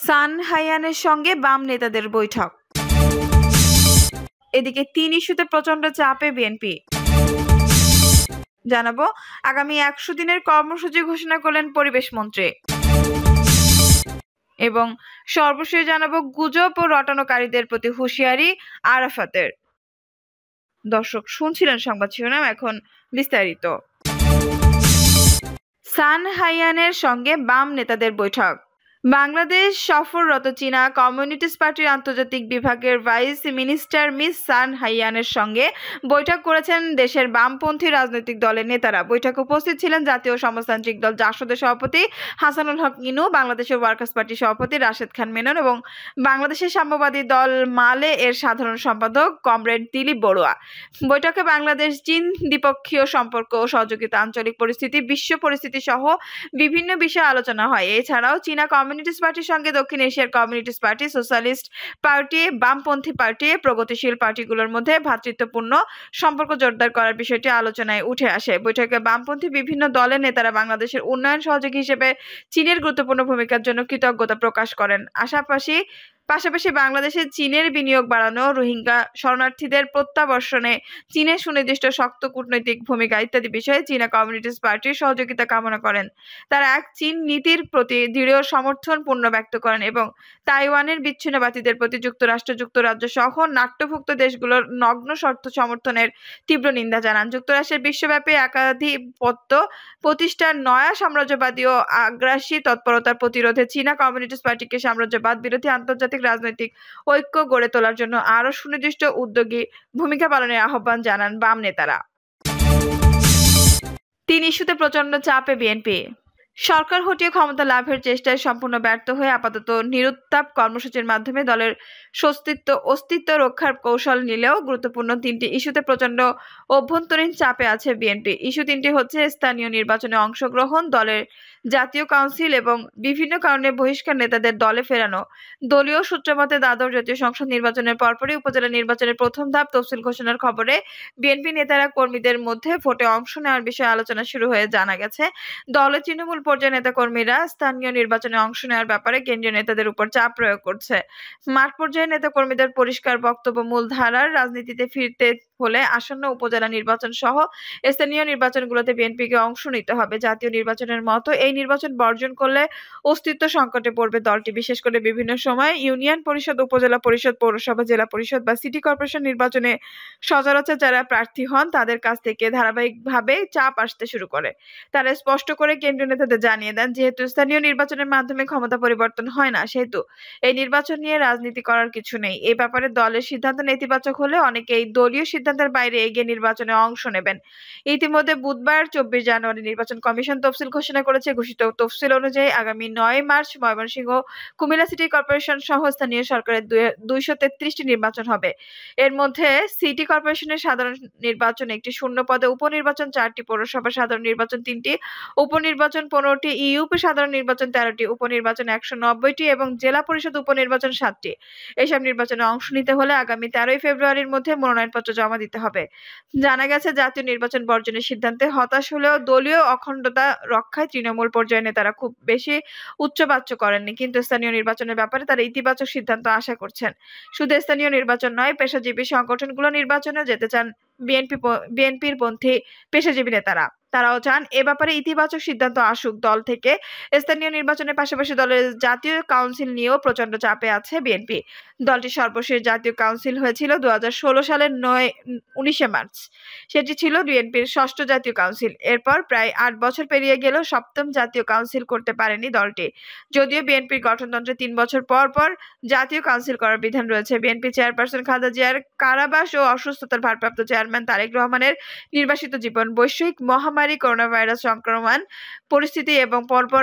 সান হাইয়ানের সঙ্গে বাম নেতাদের বৈঠক। এদিকে ৩ ইস্যুতে প্রচন্ড চাপে বিএনপি। জানাবো, আগামী ১০০ দিনের কর্মসূচি ঘোষণা করলেন পরিবেশ মন্ত্রী। এবং সর্বশেষ জানাবো, গুজব ও রটানোকারীদের প্রতি হুঁশিয়ারি আরাফাতের। দর্শক, শুনছিলেন সংবাদ শিরোনাম, এখন বিস্তারিত। সান হাইয়ানের সঙ্গে বাম নেতাদের বৈঠক। বাংলাদেশ সফররত চীনা কমিউনিস্ট পার্টির আন্তর্জাতিক বিভাগের ভাইস মিনিস্টার মিস সান হাইয়ানের সঙ্গে বৈঠক করেছেন দেশের বামপন্থী রাজনৈতিক দলের নেতারা। বৈঠকে উপস্থিত ছিলেন জাতীয় সমাজতান্ত্রিক দল জাসদের সভাপতি হাসানুল হক ইনু, বাংলাদেশের ওয়ার্কার্স পার্টির সভাপতি রাশেদ খান মেনন এবং বাংলাদেশের সাম্যবাদী দল মালে এর সাধারণ সম্পাদক কমরেড দিলীপ বড়ুয়া। বৈঠকে বাংলাদেশ চীন দ্বিপক্ষীয় সম্পর্ক ও সহযোগিতা, আঞ্চলিক পরিস্থিতি, বিশ্ব পরিস্থিতি সহ বিভিন্ন বিষয়ে আলোচনা হয়। এছাড়াও চীনা কমিউনিস্ট পার্টির সঙ্গে দক্ষিণ এশিয়ার কমিউনিস্ট পার্টি, সোশ্যালিস্ট পার্টি, বামপন্থী পার্টি, প্রগতিশীল পার্টিগুলোর মধ্যে ভ্রাতৃত্বপূর্ণ সম্পর্ক জোরদার করার বিষয়টি আলোচনায় উঠে আসে। বৈঠকে বামপন্থী বিভিন্ন দলের নেতারা বাংলাদেশের উন্নয়ন সহযোগী হিসেবে চীনের গুরুত্বপূর্ণ ভূমিকার জন্য কৃতজ্ঞতা প্রকাশ করেন। পাশাপাশি বাংলাদেশে চীনের বিনিয়োগ বাড়ানো, রোহিঙ্গা শরণার্থীদের প্রত্যাবর্ষণে চীনের সুনির্দিষ্ট শক্ত কূটনৈতিক ভূমিকা ইত্যাদি বিষয়ে চীনা কমিউনিস্ট পার্টির সহযোগিতা কামনা করেন। তারা এক চীন নীতির প্রতি দৃঢ় সমর্থন ব্যক্ত করেন এবং তাইওয়ানের বিচ্ছিন্নতাবাদীদের প্রতি যুক্তরাষ্ট্র, যুক্তরাজ্য সহ নাট্যভুক্ত দেশগুলোর নগ্ন শর্ত সমর্থনের তীব্র নিন্দা জানান। যুক্তরাষ্ট্রের বিশ্বব্যাপী একাধিপত্য প্রতিষ্ঠার নয়া সাম্রাজ্যবাদী ও আগ্রাসী তৎপরতার প্রতিরোধে চীনা কমিউনিস্ট পার্টিকে সাম্রাজ্যবাদ বিরোধী আন্তর্জাতিক রাজনৈতিক ঐক্য গড়ে তোলার জন্য আরও সুনির্দিষ্ট উদ্যোগী ভূমিকা পালনের আহ্বান জানান বাম নেতারা। ৩ ইস্যুতে প্রচন্ড চাপে বিএনপি। সরকার হটিয়ে ক্ষমতা লাভের চেষ্টায় সম্পূর্ণ ব্যর্থ হয়ে আপাতত নিরুত্তাপ কর্মসূচির মাধ্যমে দলের অস্তিত্ব রক্ষার কৌশল নিলেও গুরুত্বপূর্ণ ৩টি ইস্যুতে প্রচন্ড অভ্যন্তরীণ চাপে আছে বিএনপি। ইস্যু ৩টি হচ্ছে স্থানীয় নির্বাচনে অংশগ্রহণ, দলের জাতীয় কাউন্সিল এবং বিভিন্ন কারণে বহিষ্কার নেতাদের দলে ফেরানো। দলীয় সূত্রমতে দ্বাদশ জাতীয় সংসদ নির্বাচনের পরপরই উপজেলা নির্বাচনের প্রথম ধাপ তফসিল ঘোষণার খবরে বিএনপি নেতারা কর্মীদের মধ্যে ভোটে অংশ নেওয়ার বিষয়ে আলোচনা শুরু হয়ে জানা গেছে দলের তৃণমূল পর্যায়ের নেতাকর্মীরা স্থানীয় নির্বাচনে অংশ নেওয়ার ব্যাপারে কেন্দ্রীয় নেতাদের উপর চাপ প্রয়োগ করছে। মাঠ পর্যায়ের নেতাকর্মীদের পরিষ্কার বক্তব্য, মূলধারার রাজনীতিতে ফিরতে হলে আসন্ন উপজেলা নির্বাচন সহ স্থানীয় নির্বাচনগুলোতে বিএনপিকে অংশ নিতে হবে। জাতীয় নির্বাচনের মতো এই নির্বাচন বর্জন করলে অস্তিত্ব সংকটে পড়বে দলটি। বিশেষ করে বিভিন্ন সময় ইউনিয়ন পরিষদ, উপজেলা পরিষদ, পৌরসভা, জেলা পরিষদ বা সিটি কর্পোরেশন নির্বাচনে সচরাচর যারা প্রার্থী হন তাদের কাছ থেকে ধারাবাহিকভাবে চাপ আসতে শুরু করে। তারা স্পষ্ট করে কেন্দ্রীয় নেতাদের জানিয়ে দেন, যেহেতু স্থানীয় নির্বাচনের মাধ্যমে ক্ষমতা পরিবর্তন হয় না, সেহেতু এই নির্বাচন নিয়ে রাজনীতি করার কিছু নেই। এই ব্যাপারে দলের সিদ্ধান্ত নেতিবাচক হলে অনেকেই দলীয় সিদ্ধান্তের বাইরে এগিয়ে নির্বাচনে অংশ নেবেন। ইতিমধ্যে বুধবার ২৪ জানুয়ারি নির্বাচন কমিশন তফসিল ঘোষণা করেছে। ঘোষিত তফসিল অনুযায়ী আগামী ৯ March Mymensingh, Comilla city corporation সহ স্থানীয় সরকারের ২৩৩টি নির্বাচন হবে। এর মধ্যে সিটি কর্পোরেশনের সাধারণ নির্বাচন ১টি, শূন্য পদে উপনির্বাচন ৪টি, পৌরসভা সাধারণ নির্বাচন ৩টি, উপনির্বাচন ১৫টি, ইউপি সাধারণ নির্বাচন ১৩টি, উপনির্বাচন ১৯০টি এবং জেলা পরিষদ উপনির্বাচন ৭টি। এসব নির্বাচনে অংশ নিতে হলে আগামী ১৩ ফেব্রুয়ারির মধ্যে মনোনয়নপত্র জমা দিতে হবে। জানা গেছে, জাতীয় নির্বাচন বর্জনের সিদ্ধান্তে হতাশ হলেও দলীয় অখণ্ডতা রক্ষায় তৃণমূল পর্যায়ের নেতারা খুব বেশি উচ্চবাচ্য করেননি, কিন্তু স্থানীয় নির্বাচনের ব্যাপারে তারা ইতিবাচক সিদ্ধান্ত আশা করছেন। শুধু স্থানীয় নির্বাচন নয়, পেশাজীবী সংগঠনগুলো নির্বাচনেও যেতে চান বিএনপির পন্থী পেশাজীবী নেতারা। তারাও চান এ ব্যাপারে ইতিবাচক সিদ্ধান্ত আসুক দল থেকে। স্থানীয় নির্বাচনের পাশাপাশি দলের জাতীয় কাউন্সিল নিয়েও প্রচন্ড চাপে আছে বিএনপি। দলটির সর্বশেষ জাতীয় কাউন্সিল হয়েছিল ২০১৬ সালের ১৯ মার্চ। সেটি ছিল বিএনপির ষষ্ঠ জাতীয় কাউন্সিল। এরপর প্রায় ৮ বছর পেরিয়ে গেলেও সপ্তম জাতীয় কাউন্সিল করতে পারেনি দলটি। যদিও বিএনপির গঠনতন্ত্রে ৩ বছর পর পর জাতীয় কাউন্সিল করার বিধান রয়েছে। বিএনপি চেয়ারপারসন খালেদা জিয়ার কারাবাস ও অসুস্থতার ভারপ্রাপ্ত চেয়ারম্যান তারেক রহমানের নির্বাসিত জীবন, বৈশ্বিক মহামারী করোনা ভাইরাস সংক্রমণ পরিস্থিতি এবং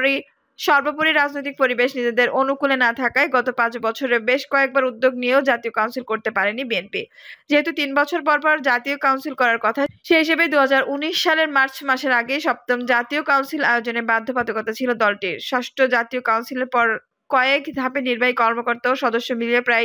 সর্বোপরি রাজনৈতিক পরিবেশ নিজেদের অনুকূলে না থাকায় গত ৫ বছরে বেশ কয়েকবার উদ্যোগ নিয়েও জাতীয় কাউন্সিল করতে পারেনি বিএনপি। যেহেতু ৩ বছর পর পর জাতীয় কাউন্সিল করার কথা, সেই হিসেবে ২০১৯ সালের মার্চ মাসের আগে সপ্তম জাতীয় কাউন্সিল আয়োজনে বাধ্যবাধকতা ছিল দলটির। ষষ্ঠ জাতীয় কাউন্সিলের পর কয়েক ধাপে নির্বাহী কর্মকর্তা ও সদস্য মিলিয়ে প্রায়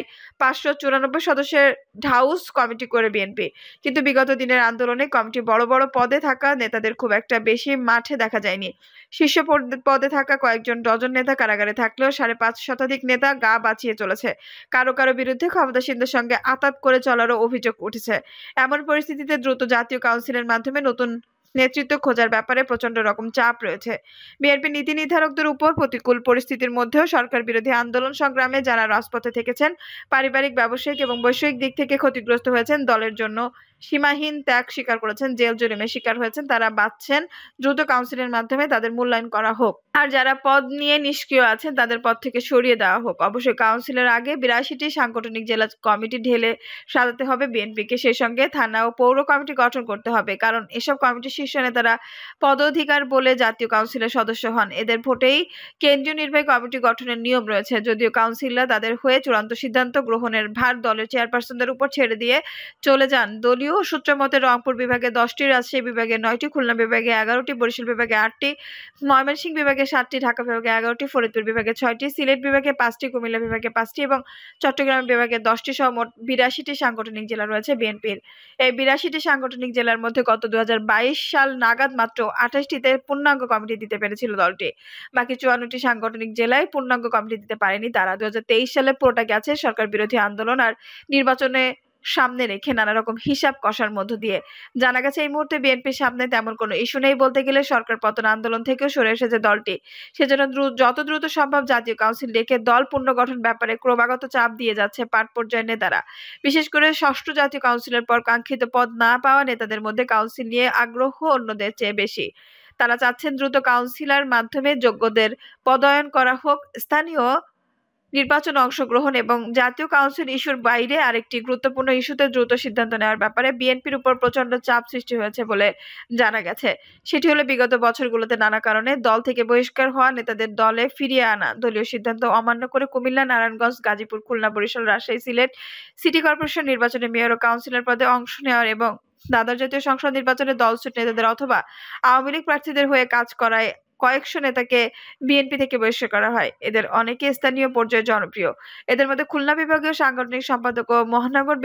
594 সদস্যের ঢাউস কমিটি করে বিএনপি। কিন্তু বিগত দিনের আন্দোলনে কমিটি বড় বড় পদে থাকা নেতাদের খুব একটা বেশি মাঠে দেখা যায়নি। শীর্ষ পদে থাকা কয়েকজন ডজন নেতা কারাগারে থাকলেও 5.5 শতাধিক নেতা গা বাঁচিয়ে চলেছে। কারো কারো বিরুদ্ধে ক্ষমতাসীনদের সঙ্গে আঁতাত করে চলারও অভিযোগ উঠেছে। এমন পরিস্থিতিতে দ্রুত জাতীয় কাউন্সিলের মাধ্যমে নতুন নেতৃত্ব খোঁজার ব্যাপারে প্রচন্ড রকম চাপ রয়েছে। বিএনপি নীতি নির্ধারকদের উপর প্রতিকূল পরিস্থিতির মধ্যেও সরকার বিরোধী আন্দোলন সংগ্রামে যারা রাজপথে থেকেছেন, পারিবারিক, ব্যবসায়িক এবং বৈষয়িক দিক থেকে ক্ষতিগ্রস্ত হয়েছেন, দলের জন্য সীমাহীন ত্যাগ স্বীকার করেছেন, জেল জরিমে শিকার হয়েছেন, তারা বাঁচছেন। দ্রুত কাউন্সিলের মাধ্যমে তাদের মূল্যায়ন করা হোক, আর যারা পদ নিয়ে নিষ্ক্রিয় আছেন তাদের পদ থেকে সরিয়ে দেওয়া হোক। অবশ্যই কাউন্সিলের আগে 82টি সাংগঠনিক জেলা কমিটি ঢেলে সাজাতে হবে বিএনপিকে। সেই সঙ্গে থানা ও পৌর কমিটি গঠন করতে হবে, কারণ এসব কমিটির শীর্ষ নেতারা পদাধিকার বলে জাতীয় কাউন্সিলের সদস্য হন। এদের ভোটেই কেন্দ্রীয় নির্বাহী কমিটি গঠনের নিয়ম রয়েছে। যদিও কাউন্সিলরা তাদের হয়ে চূড়ান্ত সিদ্ধান্ত গ্রহণের ভার দলের চেয়ারপারসনদের উপর ছেড়ে দিয়ে চলে যান। দলীয় সূত্র মতে রংপুর বিভাগে 10টি, রাজশাহী বিভাগে 9টি, খুলনা বিভাগে 11টি, বরিশাল বিভাগে 8টি, ময়মনসিংহ বিভাগে 7টি, ঢাকা বিভাগে 11টি, ফরিদপুর বিভাগে 6টি, সিলেট বিভাগে 5টি, কুমিল্লা বিভাগে 5টি এবং চট্টগ্রাম বিভাগে 10টি সহ মোট 82টি সাংগঠনিক জেলা রয়েছে বিএনপির। এই 82টি সাংগঠনিক জেলার মধ্যে গত 2022 সাল নাগাদ মাত্র 28টিতে পূর্ণাঙ্গ কমিটি দিতে পেরেছিল দলটি। বাকি 54টি সাংগঠনিক জেলায় পূর্ণাঙ্গ কমিটি দিতে পারেনি তারা। 2023 সালে পুরোটা গেছে সরকার বিরোধী আন্দোলন আর নির্বাচনে সামনে রেখে নানা রকম হিসাব কষার মধ্য দিয়ে। জানা গেছে এই মুহূর্তে বিএনপির সামনে তেমন কোনো ইস্যু নেই বলতে গেলে। সরকার পতন আন্দোলন থেকেও সরে এসেছে দলটি। সেজন্য যত দ্রুত সম্ভব জাতীয় কাউন্সিল ডেকে দল পুনর্গঠন ব্যাপারে ক্রমাগত চাপ দিয়ে যাচ্ছে পাট পর্যায়ের নেতারা। বিশেষ করে ষষ্ঠ জাতীয় কাউন্সিলের পর কাঙ্ক্ষিত পদ না পাওয়া নেতাদের মধ্যে কাউন্সিল নিয়ে আগ্রহ অন্যদের চেয়ে বেশি। তারা চাচ্ছেন দ্রুত কাউন্সিলর মাধ্যমে যোগ্যদের পদায়ন করা হোক। স্থানীয় নির্বাচনে অংশগ্রহণ এবং জাতীয় কাউন্সিল ইস্যুর বাইরে আরেকটি গুরুত্বপূর্ণ ইস্যুতে দ্রুত সিদ্ধান্ত নেওয়ার ব্যাপারে বিএনপির উপর প্রচন্ড চাপ সৃষ্টি হয়েছে বলে জানা গেছে। সেটি হলো বিগত বছরগুলোতে নানা কারণে দল থেকে বহিষ্কার হওয়া নেতাদের দলে ফিরিয়ে আনা। দলীয় সিদ্ধান্ত অমান্য করে কুমিল্লা, নারায়ণগঞ্জ, গাজীপুর, খুলনা, বরিশাল, রাজশাহী, সিলেট সিটি কর্পোরেশন নির্বাচনে মেয়র ও কাউন্সিলর পদে অংশ নেওয়ার এবং দ্বাদশ জাতীয় সংসদ নির্বাচনে দলছুট নেতাদের অথবা আওয়ামী লীগ প্রার্থীদের হয়ে কাজ করায় কয়েকশো নেতাকে বিএনপি থেকে বহিষ্কার করা হয়। এদের অনেকে স্থানীয় পর্যায়ে জনপ্রিয়। এদের মধ্যে খুলনা বিভাগীয় সাংগঠনিক সম্পাদক ও মহানগর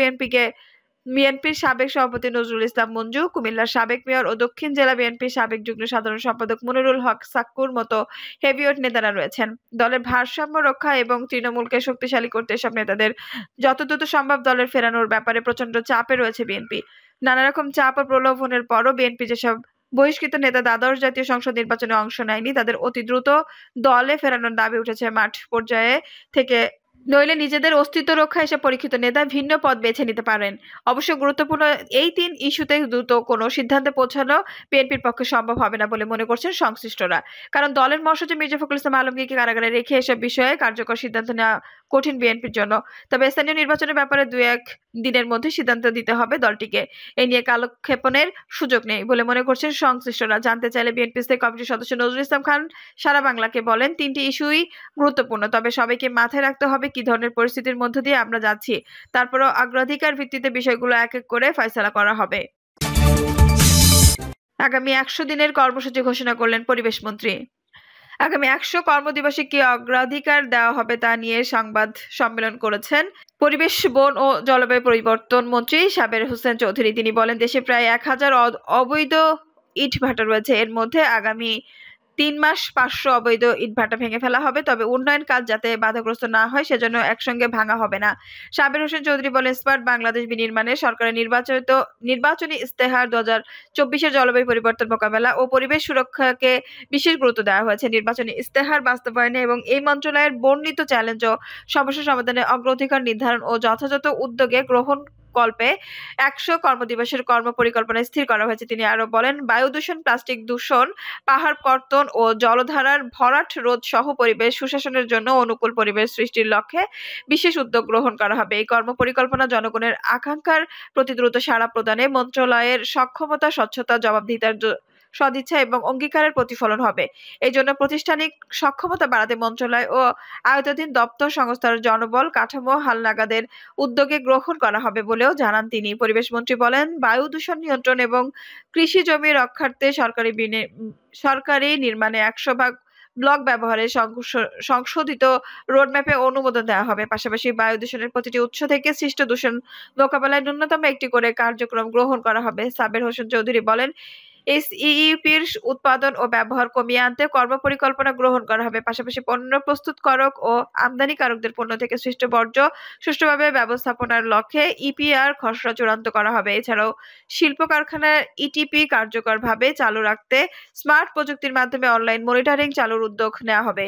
বিএনপির সাবেক সভাপতি নজরুল ইসলাম মঞ্জু, কুমিল্লার সাবেক মেয়র ও দক্ষিণ জেলা বিএনপির সাবেক যুগ্ম সাধারণ সম্পাদক মনিরুল হক সাক্কুর মতো হেভিওয়েট নেতারা রয়েছেন। দলের ভারসাম্য রক্ষা এবং তৃণমূলকে শক্তিশালী করতে এসব নেতাদের যত দ্রুত সম্ভব দলের ফেরানোর ব্যাপারে প্রচন্ড চাপে রয়েছে বিএনপি। নানা রকম চাপ ও প্রলোভনের পরও বিএনপি যেসব বহিষ্কৃত নেতা দ্বাদশ জাতীয় সংসদ নির্বাচনে অংশ নেয়নি তাদের অতি দ্রুত দলে ফেরানোর দাবি উঠেছে মাঠ পর্যায়ে থেকে। নইলে নিজেদের অস্তিত্ব রক্ষা এসব পরীক্ষিত নেতা ভিন্ন পথ বেছে নিতে পারেন। অবশ্য গুরুত্বপূর্ণ এই 3 ইস্যুতে দ্রুত কোনো সিদ্ধান্তে পৌঁছানো বিএনপির পক্ষে সম্ভব হবে না বলে মনে করছেন সংশ্লিষ্টরা। কারণ দলের মহাসচিব মির্জা ফখরুল ইসলাম আলমগীরকে কারাগারে রেখে এসব বিষয়ে কার্যকর সিদ্ধান্ত নেওয়া কঠিন বিএনপির জন্য। তবে স্থানীয় নির্বাচনের ব্যাপারে 2-1 দিনের মধ্যে সিদ্ধান্ত দিতে হবে দলটিকে। এ নিয়ে কালক্ষেপণের সুযোগ নেই বলে মনে করছেন সংশ্লিষ্টরা। জানতে চাইলে বিএনপি স্থায়ী কমিটির সদস্য নজরুল ইসলাম খান সারা বাংলাকে বলেন, 3টি ইস্যুই গুরুত্বপূর্ণ, তবে সবাইকে মাথায় রাখতে হবে কি ধরনের পরিস্থিতির মধ্য দিয়ে আমরা যাচ্ছি। তারপরও অগ্রাধিকার ভিত্তিতে বিষয়গুলো এক এক করে ফয়সালা করা হবে। আগামী 100 দিনের কর্মসূচি ঘোষণা করলেন পরিবেশ মন্ত্রী। আগামী 100 কর্মদিবসে কি অগ্রাধিকার দেওয়া হবে তা নিয়ে সংবাদ সম্মেলন করেছেন পরিবেশ, বন ও জলবায়ু পরিবর্তন মন্ত্রী সাবের হোসেন চৌধুরী। তিনি বলেন, দেশে প্রায় 1000 অবৈধ ইটভাটা রয়েছে। এর মধ্যে আগামী 3 মাস 500 অবৈধ ইটভাটা ভেঙে ফেলা হবে। তবে উন্নয়ন কাজ যাতে বাধাগ্রস্ত না হয় সেজন্য একসঙ্গে ভাঙা হবে না। সাবের হোসেন চৌধুরী বলেন, স্মার্ট বাংলাদেশ বিনির্মাণে সরকারের নির্বাচনী ইস্তেহার 2024-এর জলবায়ু পরিবর্তন মোকাবেলা ও পরিবেশ সুরক্ষাকে বিশেষ গুরুত্ব দেওয়া হয়েছে। নির্বাচনী ইস্তেহার বাস্তবায়নে এবং এই মন্ত্রণালয়ের বর্ণিত চ্যালেঞ্জ ও সমস্যা সমাধানে অগ্রাধিকার নির্ধারণ ও যথাযথ উদ্যোগে গ্রহণ কল্পে 100 কর্মদিবসের কর্মপরিকল্পনা স্থির করা হয়েছে। তিনি আরো বলেন, বায়ু দূষণ, প্লাস্টিক দূষণ, পাহাড় কর্তন ও জলধারার ভরাট রোধ সহ পরিবেশ সুশাসনের জন্য অনুকূল পরিবেশ সৃষ্টির লক্ষ্যে বিশেষ উদ্যোগ গ্রহণ করা হবে। এই কর্মপরিকল্পনা জনগণের আকাঙ্ক্ষার প্রতি দ্রুত সাড়া প্রদানে মন্ত্রণালয়ের সক্ষমতা, স্বচ্ছতা, জবাবদিহিতার সদিচ্ছা এবং অঙ্গীকারের প্রতিফলন হবে। এই জন্য প্রাতিষ্ঠানিক সক্ষমতা বাড়াতে মন্ত্রণালয় ও আয়ত্তাধীন দপ্তর সংস্থার জনবল কাঠামো হালনাগাদের উদ্যোগে গ্রহণ করা হবে বলেও জানান তিনি। পরিবেশ মন্ত্রী বলেন, বায়ু দূষণ নিয়ন্ত্রণ এবং কৃষি জমি রক্ষার্থে সরকারি নির্মাণে 100 ভাগ ব্লক ব্যবহারে সংশোধিত রোডম্যাপে অনুমোদন দেওয়া হবে। পাশাপাশি বায়ু দূষণের প্রতিটি উৎস থেকে সৃষ্ট দূষণ মোকাবেলায় ন্যূনতম একটি করে কার্যক্রম গ্রহণ করা হবে। সাবের হোসেন চৌধুরী বলেন, এসইইপির উৎপাদন ও ব্যবহার কমিয়ে আনতে কর্মপরিকল্পনা গ্রহণ করা হবে। পাশাপাশি পণ্য প্রস্তুতকারক ও আমদানিকারকদের পণ্য থেকে সৃষ্ট বর্জ্য সুষ্ঠুভাবে ব্যবস্থাপনার লক্ষ্যে ইপিআর খসড়া চূড়ান্ত করা হবে। এছাড়াও শিল্প কারখানার ইটিপি কার্যকরভাবে চালু রাখতে স্মার্ট প্রযুক্তির মাধ্যমে অনলাইন মনিটরিং চালুর উদ্যোগ নেওয়া হবে।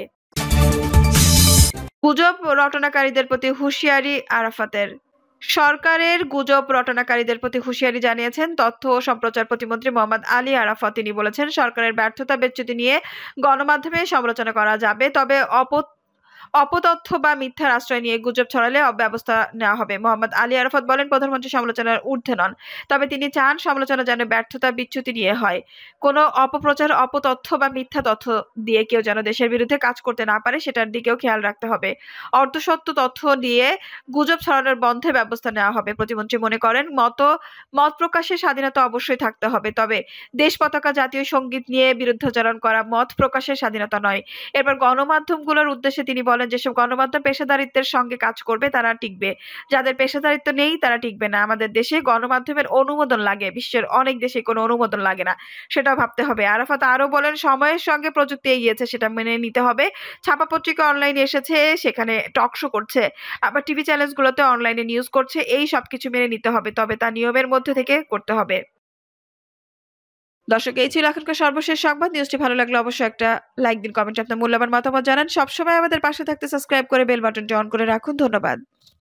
গুজব রটনাকারীদের প্রতি হুঁশিয়ারি আরাফাতের। সরকারের গুজব রটনাকারীদের প্রতি হুঁশিয়ারি জানিয়েছেন তথ্য ও সম্প্রচার প্রতিমন্ত্রী মোহাম্মদ আলী আরাফাত। তিনি বলেছেন, সরকারের ব্যর্থতা বিচ্যুতি নিয়ে গণমাধ্যমে সমালোচনা করা যাবে, তবে অপতথ্য বা মিথ্যার আশ্রয় নিয়ে গুজব ছড়ালে ব্যবস্থা নেওয়া হবে। মোহাম্মদ আলী আরাফাত বলেন, প্রধানমন্ত্রী সমালোচনার ঊর্ধ্বে নন, তবে তিনি চান সমালোচনা যেন ব্যর্থতা বিচ্যুতি নিয়ে হয়। কোনো অপপ্রচার, অপতথ্য বা মিথ্যা তথ্য দিয়ে কেউ যেন দেশের বিরুদ্ধে কাজ করতে না পারে, সেটার দিকেও খেয়াল রাখতে হবে। অর্ধসত্য তথ্য দিয়ে গুজব ছড়ানোর বন্ধে ব্যবস্থা নেওয়া হবে। প্রতিমন্ত্রী মনে করেন, মত প্রকাশের স্বাধীনতা অবশ্যই থাকতে হবে, তবে দেশ পতাকা, জাতীয় সঙ্গীত নিয়ে বিরুদ্ধাচরণ করা মত প্রকাশের স্বাধীনতা নয়। এরপর গণমাধ্যমগুলোর উদ্দেশ্যে তিনি বলেন, যেসব গণমাধ্যম পেশাদারিত্বের সঙ্গে কাজ করবে তারা টিকবে, যাদের পেশাদারিত্ব নেই তারা টিকবে না। আমাদের দেশে গণমাধ্যমের অনুমোদন লাগে, বিশ্বের অনেক দেশে কোনো অনুমোদন লাগে না, সেটাও ভাবতে হবে। আরাফাত আরো বলেন, সময়ের সঙ্গে প্রযুক্তি এগিয়েছে, সেটা মেনে নিতে হবে। ছাপা পত্রিকা অনলাইনে এসেছে, সেখানে টক শো করছে, আবার টিভি চ্যানেলগুলোতে অনলাইনে নিউজ করছে, এই সবকিছু মেনে নিতে হবে, তবে তা নিয়মের মধ্যে থেকে করতে হবে। দর্শক, এই ছিল এখনকার সর্বশেষ সংবাদ। নিউজটি ভালো লাগলে অবশ্যই একটা লাইক দিন, কমেন্টে আপনার মূল্যবান মতামত জানান। সবসময় আমাদের পাশে থাকতে সাবস্ক্রাইব করে বেল বাটনটি অন করে রাখুন। ধন্যবাদ।